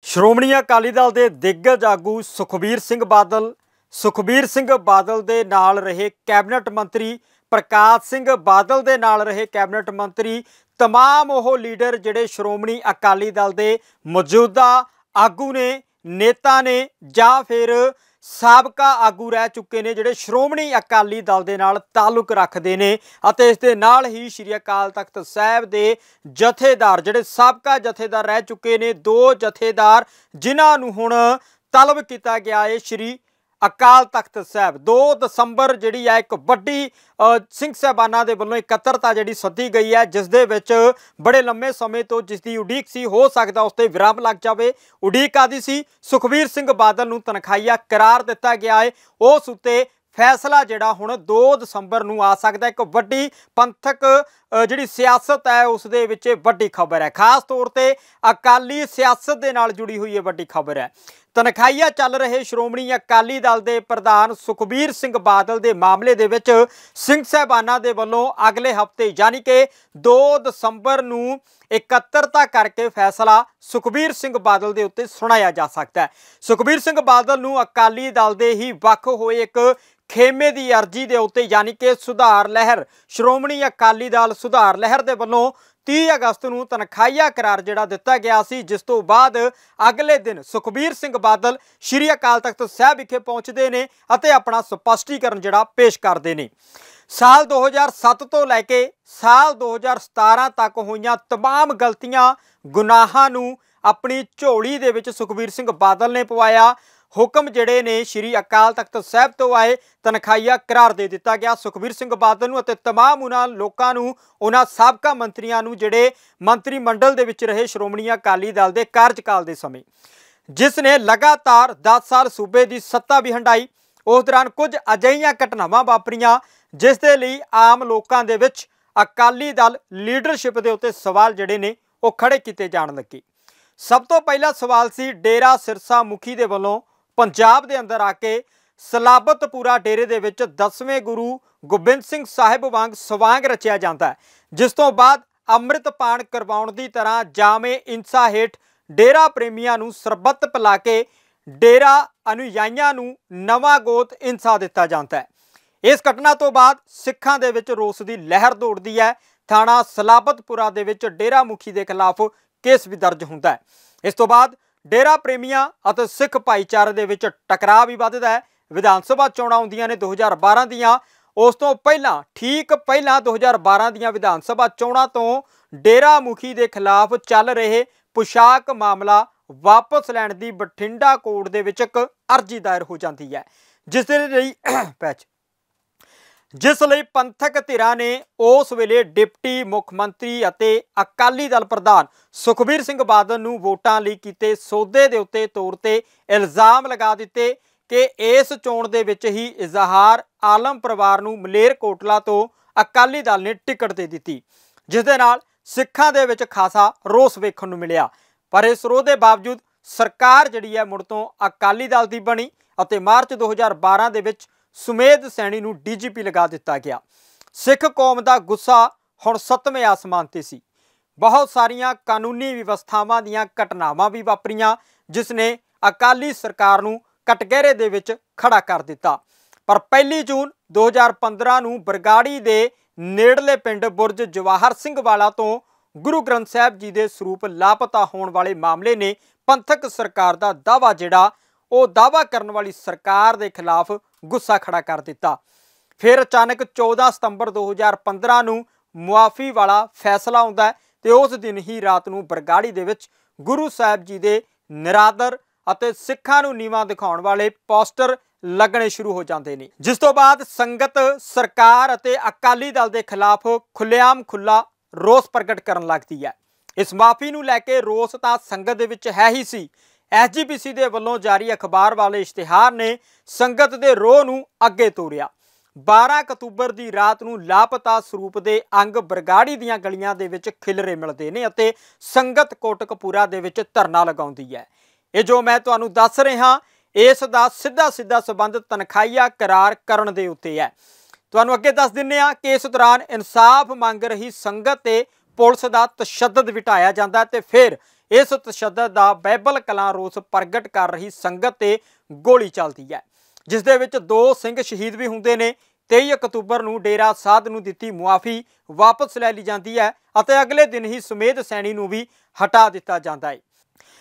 ਸ਼੍ਰੋਮਣੀ ਅਕਾਲੀ ਦਲ ਦੇ ਦਿੱਗਜ ਆਗੂ ਸੁਖਬੀਰ ਸਿੰਘ ਬਾਦਲ ਦੇ ਨਾਲ ਰਹੇ ਕੈਬਨਿਟ ਮੰਤਰੀ ਪ੍ਰਕਾਸ਼ ਸਿੰਘ ਬਾਦਲ ਦੇ ਨਾਲ ਰਹੇ ਕੈਬਨਿਟ ਮੰਤਰੀ तमाम ਉਹ ਲੀਡਰ ਜਿਹੜੇ ਸ਼੍ਰੋਮਣੀ ਅਕਾਲੀ ਦਲ ਦੇ ਮੌਜੂਦਾ ਆਗੂ ਨੇ, नेता ने ਜਾਂ फिर ਸਾਬਕਾ ਆਗੂ ਰਹਿ ਚੁੱਕੇ ਨੇ ਜਿਹੜੇ ਸ਼੍ਰੋਮਣੀ ਅਕਾਲੀ ਦਲ ਦੇ ਨਾਲ ਤਾਲੁਕ ਰੱਖਦੇ ਨੇ ਅਤੇ ਇਸ ਦੇ ਨਾਲ ਹੀ ਸ਼੍ਰੀ ਅਕਾਲ ਤਖਤ ਸਾਹਿਬ ਦੇ ਜਥੇਦਾਰ ਜਿਹੜੇ ਸਾਬਕਾ ਜਥੇਦਾਰ ਰਹਿ ਚੁੱਕੇ ਨੇ, ਦੋ ਜਥੇਦਾਰ ਜਿਨ੍ਹਾਂ ਨੂੰ ਹੁਣ ਤਲਬ ਕੀਤਾ ਗਿਆ है श्री अकाल तख्त साहब 2 ਦਸੰਬਰ ਜਿਹੜੀ ਹੈ ਇੱਕ ਵੱਡੀ ਸਿੰਘ ਸਾਹਿਬਾਨਾਂ ਦੇ ਵੱਲੋਂ ਇਕੱਤਰਤਾ ਜਿਹੜੀ ਸੱਦੀ ਗਈ ਹੈ, ਜਿਸ ਦੇ ਵਿੱਚ ਬੜੇ ਲੰਮੇ ਸਮੇਂ ਤੋਂ ਜਿਸ ਦੀ ਉਡੀਕ ਸੀ, ਹੋ ਸਕਦਾ ਉਸ ਤੇ ਵਿਰਾਮ ਲੱਗ ਜਾਵੇ। ਉਡੀਕ ਆਦੀ ਸੀ ਸੁਖਬੀਰ ਸਿੰਘ ਬਾਦਲ ਨੂੰ ਤਨਖਾਹੀਆ करार दिता गया है, उस उत्ते फैसला जिहड़ा हुण 2 ਦਸੰਬਰ ਨੂੰ आ सकदा। एक वड्डी पंथक जिहड़ी सियासत है उस दे विच वड्डी खबर है, खास तौर ते अकाली सियासत दे नाल जुड़ी हुई है वड्डी खबर है। तनखाईया चल रहे श्रोमणी अकाली दल के प्रधान सुखबीर सिंह बादल के मामले दे विच सिंह साहबाना दे वल्लों अगले हफ्ते यानी कि 2 दसंबर नूं इकत्तरता करके फैसला सुखबीर सिंह बादल के उत्ते सुनाया जा सकता है। सुखबीर सिंह बादल नूं अकाली दल के ही वख होए एक खेमे की अर्जी के उत्ते यानी कि सुधार लहर श्रोमणी अकाली दल सुधार लहर के वल्लों 30 अगस्त को तनखाईया करार जिहड़ा दिता गया सी, जिस तो बाद अगले दिन सुखबीर सिंह बादल श्री अकाल तख्त साहब विखे पहुंचते ने अते अपना स्पष्टीकरण जिहड़ा पेश करते हैं। साल 2007 तो लैके साल 2017 तक होईयां तमाम गलतियां गुनाहां नूं अपनी झोली दे विच सुखबीर सिंह बादल ने पवाया। हुक्म जिहड़े ने श्री अकाल तख्त साहब तो आए तनखाईया करार दे दिता गया सुखबीर सिंह बादल नूं अते तमाम उन्हां लोकां नूं, उन्हां साबका मंत्रियां नूं जिहड़े मंत्री मंडल दे विच रहे श्रोमणी अकाली दल दे कार्यकाल दे समय, जिसने लगातार 10 साल सूबे की सत्ता भी हंडाई। उस दौरान कुछ अजिहियां घटनावां वापरियां जिस दे लई आम लोकां दे विच अकाली दल लीडरशिप दे उत्ते सवाल जिहड़े ने वो खड़े कीते जाण लगे। सब तो पहला सवाल सी डेरा सिरसा मुखी दे वल्लों पंजाब दे अंदर आके सलाबतपुरा डेरे दे विच 10वें गुरु गोबिंद सिंह साहिब वांग सवांग रचिया जाता है, जिस तो बाद अमृत पान करवाउण दी तरह जामे इंसा हेठ डेरा प्रेमियां नूं सरबत पिला के डेरा अनुयायियां नूं नवां गोत इंसा दिता जाता है। इस घटना तो बाद सिखां दे विच रोस दी लहर दौड़दी है। थाणा सलाबतपुरा दे विच डेरा मुखी के खिलाफ केस भी दर्ज हुंदा है। इस तो बाद डेरा प्रेमियां और सिख भाईचारे दे विच टकराव भी वधदा है। विधान सभा चोणां आउंदियां ने 2012 दियां, उस तो पहला ठीक पहला 2012 दियां विधान सभा चोणां तो डेरा मुखी के खिलाफ चल रहे पोशाक मामला वापस लैण दी बठिंडा कोर्ट दे विच एक अर्जी दायर हो जाती है, जिस लई पंथक धिरां ने उस वेले डिप्टी मुख्यमंत्री अते अकाली दल प्रधान सुखबीर सिंह बादल नूं वोटां लई कीते सौदे दे उत्ते तौर ते इल्जाम लगा दिते कि इस चोण दे विच ही इजहार आलम परिवार नूं मलेरकोटला तो अकाली दल ने टिकट दे दित्ती, जिस दे नाल सिखां दे विच खासा रोस वेखण नूं मिलिया। पर इस रोह दे बावजूद सरकार जिहड़ी है मुड़ तों अकाली दल दी बनी अते मार्च 2012 दे विच सुमेध सैनी नूं DGP लगा दिता गया। सिख कौम का गुस्सा हुण 7वें आसमान ते सी। बहुत सारिया कानूनी व्यवस्थावां दीयां घटनावां भी वापरियां जिसने अकाली सरकार नूं कटघरे दे विच खड़ा कर दिता। पर 1 जून 2015 नूं बरगाड़ी दे नेड़ले पिंड बुरज जवाहर सिंह वाला तो गुरु ग्रंथ साहिब जी के सरूप लापता होने वाले मामले ने पंथक सरकार का दावा जिहड़ा वो दावा करने वाली सरकार के खिलाफ गुस्सा खड़ा कर दिता। फिर अचानक 14 सितंबर 2015 नूं मुआफ़ी वाला फैसला आउंदा है ते उस दिन ही रात नूं बरगाड़ी दे विच गुरु साहिब जी के निरादर अते सिखां नूं नीवां दिखाउण वाले पोस्टर लगने शुरू हो जाते हैं, जिस तो बाद संगत सरकार अते अकाली दल के खिलाफ खुलेआम खुला रोस प्रगट करन लगदी है। इस माफ़ी नूं लैके रोस तां संगत दे विच है ही सी। SGPC के वलों जारी अखबार वाले इश्तिहार ने संगत के रोह नूं अगे तोरिया। 12 अक्तूबर की रात नूं लापता स्वरूप के अंग बरगाड़ी दीयां गलियां दे विच खिलरे मिलते हैं अते संगत कोटकपूरा दे विच धरना लगाउंदी है। ये जो मैं तुहानूं दस रहा इस दा सीधा संबंध तनखाईया करार करन दे उत्ते है। तुहानूं अगे दस दिंदे हां कि इस दौरान इंसाफ मंग रही संगत ते पुलिस का तशद्दद विटाया जाता है ते फिर इस तशद्दद का बाइबल कलां रोस प्रगट कर रही संगत ते गोली चलती है, जिस दे विच 2 सिंह शहीद भी हुंदे ने। 23 अक्तूबर नूं डेरा साध नूं दित्ती मुआफ़ी वापस लै ली जाती है अते अगले दिन ही सुमेध सैनी नूं भी हटा दिता जाता है।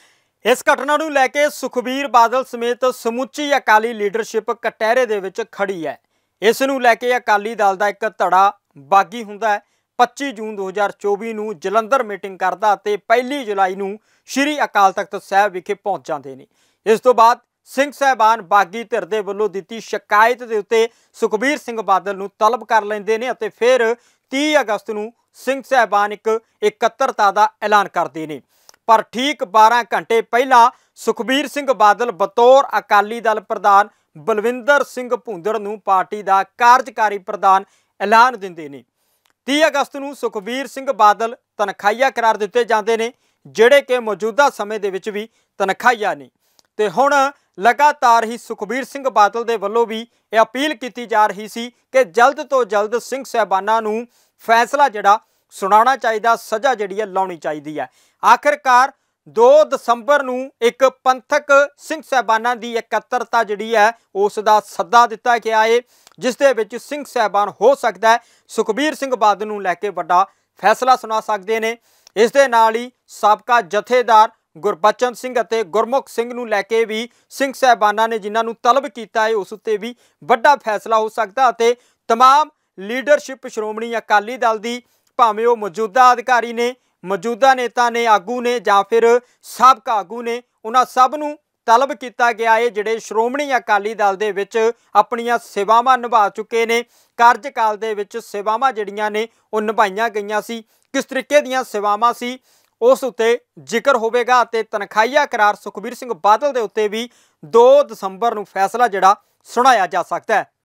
इस घटना नूं लैके सुखबीर बादल समेत समुची अकाली लीडरशिप कटहरे दे विच खड़ी है। इस नूं लैके अकाली दल दा एक धड़ा बागी हुंदा है। 25 जून 2024 नूं जलंधर मीटिंग करदा ते 1 जुलाई नूं श्री अकाल तख्त साहिब विखे पहुंच जांदे ने। इस तो बाद सिंह साहबान बागी धिर दे वल्लों दित्ती शिकायत दे उत्ते सुखबीर सिंह बादल नूं तलब कर लैंदे ने अते फिर 30 अगस्त नूं सिंह साहबान एक इकत्तरता दा ऐलान करदे ने। पर ठीक 12 घंटे पहला सुखबीर सिंह बादल बतौर अकाली दल प्रधान बलविंदर सिंह भुंदड़ नूं पार्टी दा कार्यकारी प्रधान ऐलान दिंदे ने। 30 अगस्त नूं सुखबीर सिंह बादल तनखाहिया करार दिते जाते हैं, जिहड़े कि मौजूदा समय दे विच भी तनखाहिया ने। ते हुण लगातार ही सुखबीर सिंह बादल दे वल्लों भी यह अपील की जा रही सी कि जल्द तो जल्द सिंह साहबानां नूं फैसला जिहड़ा सुनाना चाहिए, सज़ा जिहड़ी है लाउणी चाहिए है। आखिरकार 2 दसंबर नूं एक पंथक सिंह साहबानां दी इकत्तरता जिहड़ी है उस दा सद्दा दिता गया है, जिस दे विच सिंह साहबान हो सकता है सुखबीर सिंह बादल नूं लैके वड्डा फैसला सुना सकते हैं। इस दे नाल ही साबका जथेदार गुरबचन सिंह अते गुरमुख सिंह नूं लैके भी सिंह साहबानां ने जिन्हां नूं तलब कीता है उस उत्ते भी वड्डा फैसला हो सकता है। तमाम लीडरशिप श्रोमणी अकाली दल दी भावें वो मौजूदा अधिकारी ने, मौजूदा नेता ने, आगू ने जां फिर साबका आगू ने, उन्हां सब नूं तलब किया गया है जिहड़े श्रोमणी अकाली दल दे विच अपणियां सेवावां निभा चुके ने। कार्यकाल दे विच सेवावां जिहड़ियां ने वो निभाईयां गईयां सी, किस तरीके दीयां सेवावां सी उस उत्ते जिक्र होवेगा। ते तनखाहिया करार सुखबीर सिंह बादल दे उत्ते भी 2 दसंबर नूं फैसला जिहड़ा सुनाया जा सकता है।